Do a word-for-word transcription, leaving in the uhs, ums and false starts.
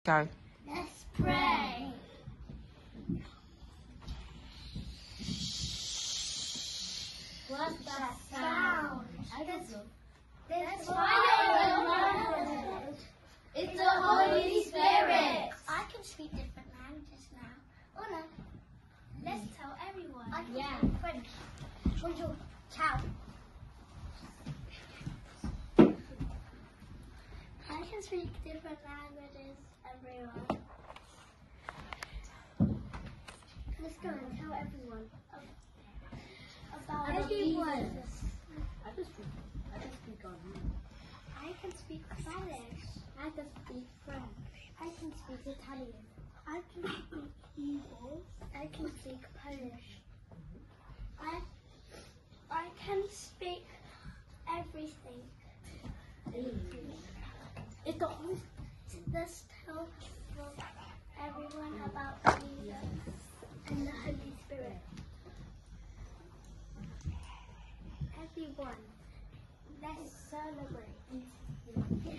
Go. Let's pray. What's that sound? That's, that's fire. It's the Holy Spirit. I can speak different languages now. Oh no. Let's tell everyone. I can yeah. speak French. Bonjour. Ciao. I can speak different languages, everyone. Let's go and tell everyone about everyone. I can speak. I can speak on. I can speak Spanish. I can speak French. I can speak Italian. I can speak English. I can speak Polish. I I can speak everything. It's the Holy Spirit. Let's tell everyone about Jesus and the Holy Spirit. Everyone, let's celebrate.